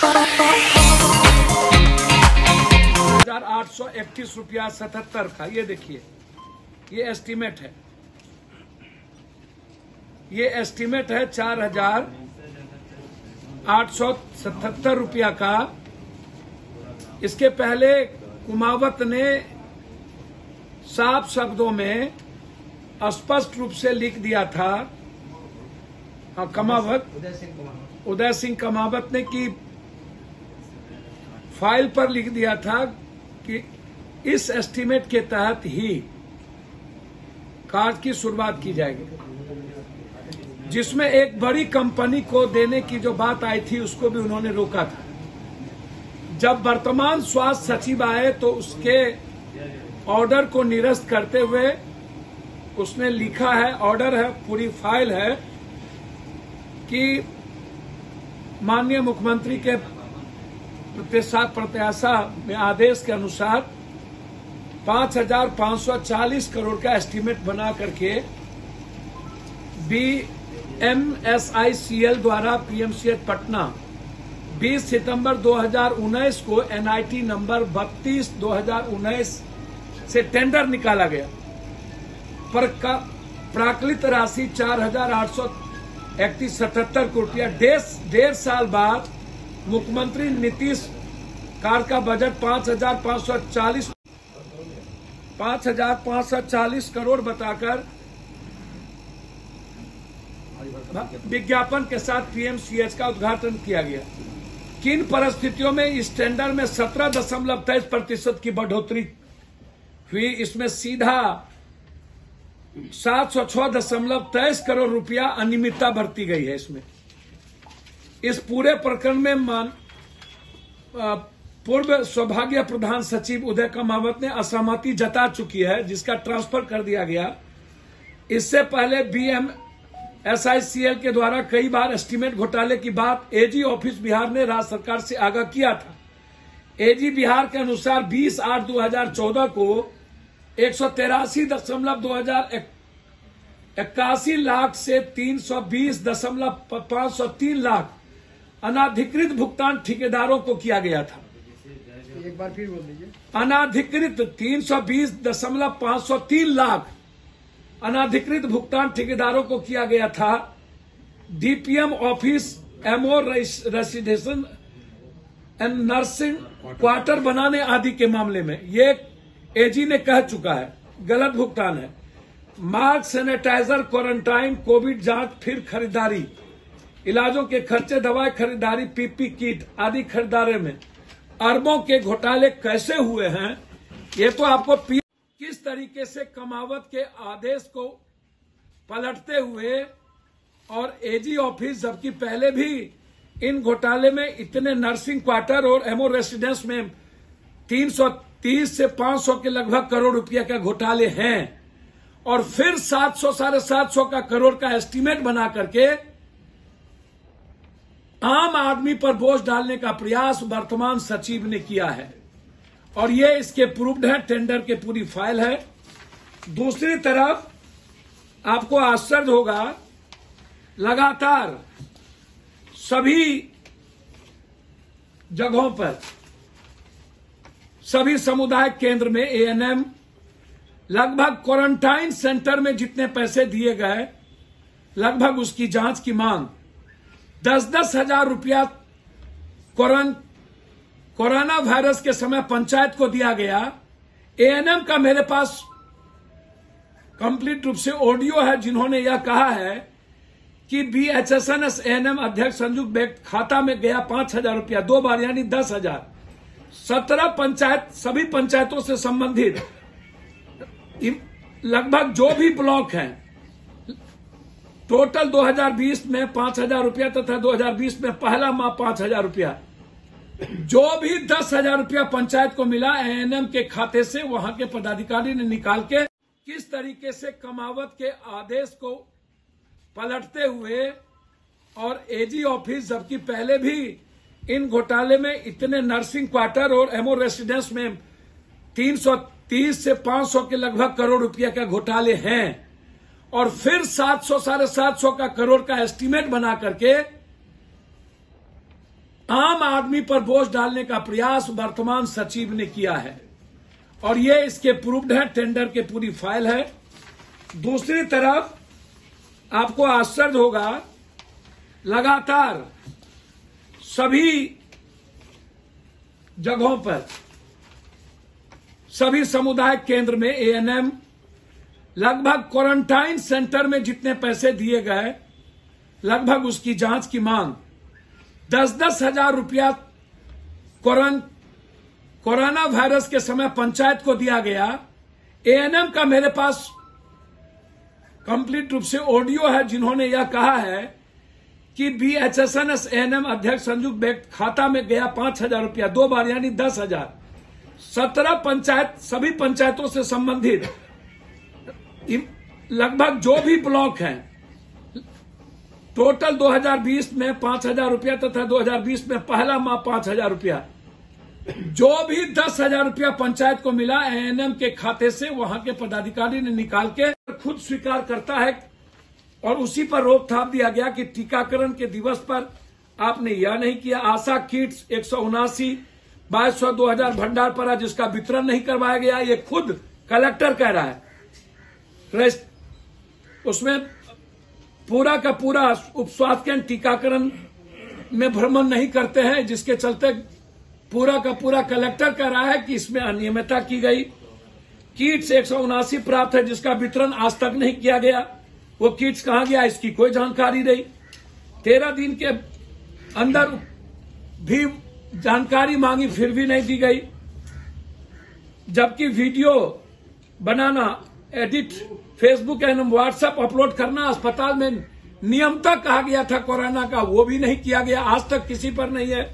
₹831.77 का, ये देखिए, ये एस्टीमेट है, ये एस्टीमेट है ₹4,877 का। इसके पहले कुमावत ने साफ शब्दों में स्पष्ट रूप से लिख दिया था, उदय सिंह कमावत ने, कि फाइल पर लिख दिया था कि इस एस्टीमेट के तहत ही कार्य की शुरुआत की जाएगी, जिसमें एक बड़ी कंपनी को देने की जो बात आई थी उसको भी उन्होंने रोका था। जब वर्तमान स्वास्थ्य सचिव आए तो उसके ऑर्डर को निरस्त करते हुए उसने लिखा है, ऑर्डर है, पूरी फाइल है, कि माननीय मुख्यमंत्री के प्रत्याशा में आदेश के अनुसार 5,540 करोड़ का एस्टीमेट बना करके BMSICL द्वारा PMCH पटना 20 सितंबर 2019 को NIT नंबर 32/2019 से टेंडर निकाला गया, पर प्राकृत राशि 4,831.77 करोड़ रुपया। 1.5 साल बाद मुख्यमंत्री नीतीश कार्य का बजट 5,540 करोड़ बताकर विज्ञापन के साथ PMCH का उद्घाटन किया गया। किन परिस्थितियों में इस टेंडर में 17.23% की बढ़ोतरी हुई? इसमें सीधा 706.23 करोड़ रुपया अनियमितता बरती गई है। इसमें इस पूरे प्रकरण में पूर्व सौभाग्य प्रधान सचिव उदय कमावत ने असहमति जता चुकी है, जिसका ट्रांसफर कर दिया गया। इससे पहले BMSICL के द्वारा कई बार एस्टीमेट घोटाले की बात AG ऑफिस बिहार ने राज्य सरकार से आगाह किया था। AG बिहार के अनुसार 20/8/2014 को 183.81 लाख से 320.503 लाख अनाधिकृत भुगतान ठेकेदारों को किया गया था। एक बार फिर बोल दीजिए। अनाधिकृत 320.503 लाख अनाधिकृत भुगतान ठेकेदारों को किया गया था। DPM office, MO residential and nursing quarter बनाने आदि के मामले में ये AG ने कह चुका है गलत भुगतान है। मास्क, सैनिटाइजर, क्वारंटाइन, कोविड जांच, फिर खरीदारी, इलाजों के खर्चे, दवाई खरीदारी, PP किट आदि खरीदारी में अरबों के घोटाले कैसे हुए हैं, ये तो आपको किस तरीके से कमावत के आदेश को पलटते हुए और AG ऑफिस, जबकि पहले भी इन घोटाले में इतने नर्सिंग क्वार्टर और MO रेसिडेंस में 330 से 500 के लगभग करोड़ रुपया का घोटाले हैं, और फिर 700 साढ़े 700 का करोड़ का एस्टीमेट बना करके आम आदमी पर बोझ डालने का प्रयास वर्तमान सचिव ने किया है, और ये इसके प्रूफ्ड है, टेंडर के पूरी फाइल है। दूसरी तरफ आपको आश्चर्य होगा, लगातार सभी जगहों पर, सभी सामुदायिक केंद्र में ANM, लगभग क्वारंटाइन सेंटर में जितने पैसे दिए गए, लगभग उसकी जांच की मांग 10-10 हजार रुपया कोरोना वायरस के समय पंचायत को दिया गया। ANM का मेरे पास कंप्लीट रूप से ऑडियो है, जिन्होंने यह कहा है कि BHSNS ANM अध्यक्ष संयुक्त बैंक खाता में गया 5,000 रुपया 2 बार, यानी 10,000। 17 पंचायत, सभी पंचायतों से संबंधित लगभग जो भी ब्लॉक हैं, टोटल 2020 में 5,000 रुपया तथा 2020 में पहला माह 5,000 रुपया, जो भी 10,000 रुपया पंचायत को मिला ANM के खाते से, वहां के पदाधिकारी ने निकाल के किस तरीके से कमावत के आदेश को पलटते हुए और AG ऑफिस, जबकि पहले भी इन घोटाले में इतने नर्सिंग क्वार्टर और MO रेसिडेंस में 330 से 500 के लगभग करोड़ रुपया का घोटाले हैं, और फिर 700 साढ़े 700 का करोड़ का एस्टीमेट बना करके आम आदमी पर बोझ डालने का प्रयास वर्तमान सचिव ने किया है और ये इसके प्रूफ्ड है, टेंडर के पूरी फाइल है। दूसरी तरफ आपको आश्चर्य होगा, लगातार सभी जगहों पर, सभी समुदाय केंद्र में एएनएम, लगभग क्वारंटाइन सेंटर में जितने पैसे दिए गए, लगभग उसकी जांच की मांग 10-10 हजार रुपया कोरोना वायरस के समय पंचायत को दिया गया। एएनएम का मेरे पास कंप्लीट रूप से ऑडियो है, जिन्होंने यह कहा है कि बीएचएसएनएस एएनएम अध्यक्ष संजू बेग खाता में गया 5,000 रुपया 2 बार, यानी 10,000। 17 पंचायत, सभी पंचायतों से संबंधित लगभग जो भी ब्लॉक हैं, टोटल 2020 में 5,000 रुपया तथा 2020 में पहला माह 5,000 रुपया, जो भी 10,000 रुपया पंचायत को मिला एएनएम के खाते से, वहां के पदाधिकारी ने निकाल के खुद स्वीकार करता है और उसी पर रोकथाम दिया गया कि टीकाकरण के दिवस पर आपने यह नहीं किया। आशा किट्स 179, 2200, 2000 भंडार पड़ा जिसका वितरण नहीं करवाया गया, ये खुद कलेक्टर कह रहा है। उसमें पूरा का पूरा उप स्वास्थ्य केंद्र टीकाकरण में भ्रमण नहीं करते हैं, जिसके चलते पूरा का पूरा कलेक्टर कह रहा है कि इसमें अनियमितता की गई। किट्स 179 प्राप्त है जिसका वितरण आज तक नहीं किया गया, वो किट्स कहां गया इसकी कोई जानकारी नहीं। 13 दिन के अंदर भी जानकारी मांगी, फिर भी नहीं दी गई, जबकि वीडियो बनाना, edit, Facebook and WhatsApp upload करना अस्पताल में नियमतः कहा गया था कोरोना का, वो भी नहीं किया गया, आज तक किसी पर नहीं है।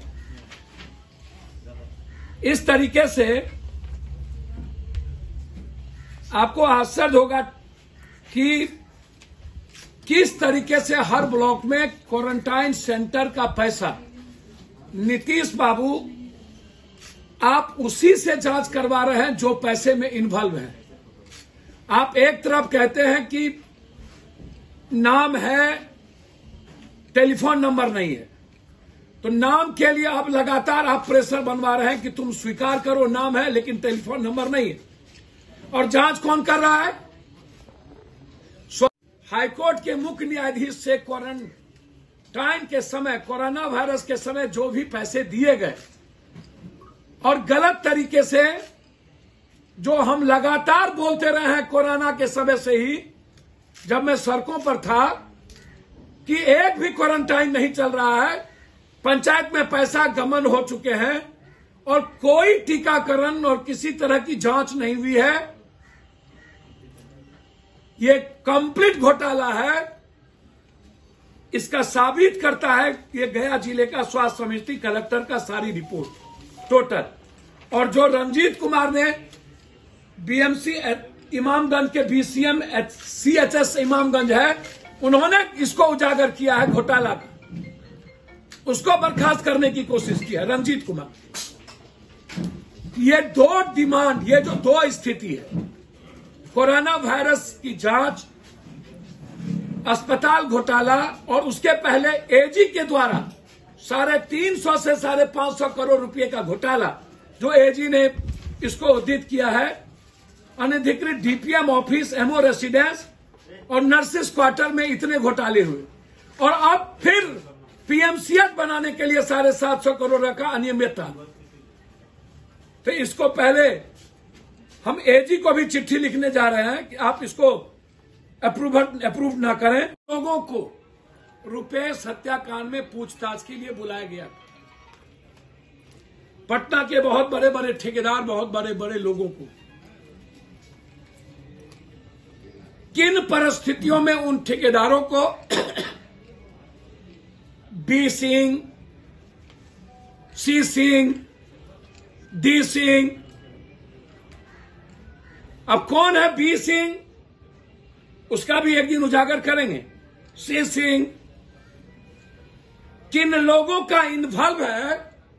इस तरीके से आपको आश्चर्य होगा कि किस तरीके से हर ब्लॉक में क्वारंटाइन सेंटर का पैसा, नीतीश बाबू आप उसी से जांच करवा रहे हैं जो पैसे में इन्वॉल्व है। आप एक तरफ कहते हैं कि नाम है, टेलीफोन नंबर नहीं है, तो नाम के लिए अब लगातार आप प्रेशर बनवा रहे हैं कि तुम स्वीकार करो नाम है लेकिन टेलीफोन नंबर नहीं है। और जांच कौन कर रहा है? हाईकोर्ट के मुख्य न्यायाधीश से क्वारंटाइन के समय, कोरोना वायरस के समय जो भी पैसे दिए गए और गलत तरीके से, जो हम लगातार बोलते रहे हैं कोरोना के समय से ही, जब मैं सड़कों पर था, कि एक भी क्वारंटाइन नहीं चल रहा है, पंचायत में पैसा गमन हो चुके हैं और कोई टीकाकरण और किसी तरह की जांच नहीं हुई है। ये कंप्लीट घोटाला है। इसका साबित करता है ये गया जिले का स्वास्थ्य समिति कलेक्टर का सारी रिपोर्ट टोटल, और जो रंजीत कुमार ने बीएमसी इमामगंज के बीसीएम सीएचएस इमामगंज है, उन्होंने इसको उजागर किया है घोटाला का, उसको बर्खास्त करने की कोशिश की है रंजीत कुमार। ये दो डिमांड, ये जो दो स्थिति है, कोरोना वायरस की जांच, अस्पताल घोटाला, और उसके पहले एजी के द्वारा 350 से 550 करोड़ रुपए का घोटाला जो एजी ने इसको उद्धृत किया है। अनधिकृत डीपीएम ऑफिस, एमओ रेसिडेंस और नर्सिस क्वार्टर में इतने घोटाले हुए, और अब फिर पीएमसीएच बनाने के लिए 750 करोड़ का अनियमितता। तो इसको पहले हम एजी को भी चिट्ठी लिखने जा रहे हैं कि आप इसको अप्रूव ना करें। लोगों को रुपेश हत्याकांड में पूछताछ के लिए बुलाया गया। पटना के बहुत बड़े बड़े ठेकेदार, बहुत बड़े बड़े लोगों को किन परिस्थितियों में उन ठेकेदारों को B Singh, C Singh, D Singh, अब कौन है बी सिंह, उसका भी एक दिन उजागर करेंगे। सी सिंह, किन लोगों का इन्वॉल्व है,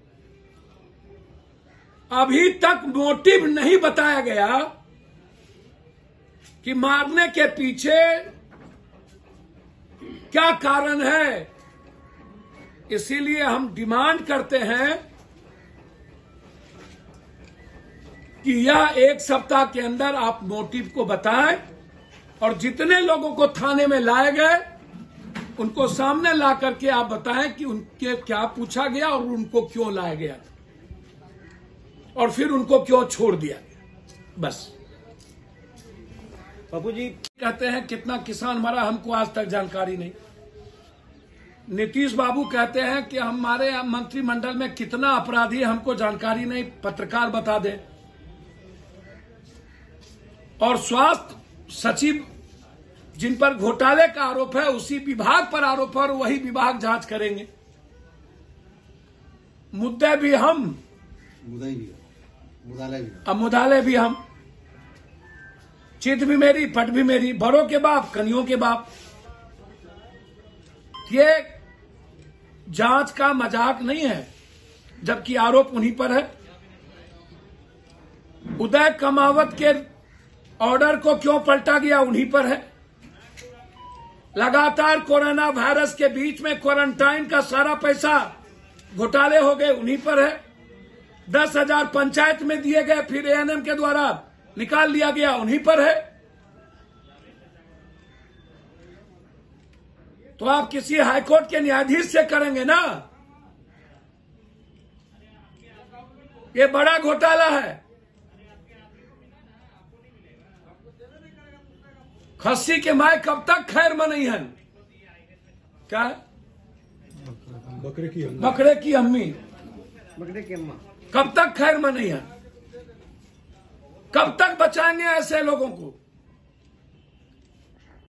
अभी तक मोटिव नहीं बताया गया कि मारने के पीछे क्या कारण है। इसीलिए हम डिमांड करते हैं कि यह 1 सप्ताह के अंदर आप मोटिव को बताएं और जितने लोगों को थाने में लाए गए उनको सामने ला करके आप बताएं कि उनके क्या पूछा गया और उनको क्यों लाया गया और फिर उनको क्यों छोड़ दिया गया। बस। बापू जी कहते हैं कितना किसान मरा, हमको आज तक जानकारी नहीं। नीतीश बाबू कहते हैं कि हमारे मंत्रिमंडल में कितना अपराधी है, हमको जानकारी नहीं, पत्रकार बता दे। और स्वास्थ्य सचिव जिन पर घोटाले का आरोप है उसी विभाग पर आरोप है और वही विभाग जांच करेंगे। मुद्दे भी हम, मुदाले भी हम, चित भी मेरी पट भी मेरी, बड़ों के बाप कनियों के बाप। ये जांच का मजाक नहीं है, जबकि आरोप उन्हीं पर है। उदय कमावत के ऑर्डर को क्यों पलटा गया, उन्हीं पर है। लगातार कोरोना वायरस के बीच में क्वारंटाइन का सारा पैसा घोटाले हो गए, उन्हीं पर है। 10,000 पंचायत में दिए गए, फिर एएनएम के द्वारा निकाल लिया गया, उन्हीं पर है। तो आप किसी हाईकोर्ट के न्यायाधीश से करेंगे ना। ये बड़ा घोटाला है। खस्सी के माय कब तक खैर मनई है? क्या है? बकरे की अम्मा। बकरे की अम्मी बकरे की अम्मा कब तक खैर मनई है? कब तक बचाएंगे ऐसे लोगों को?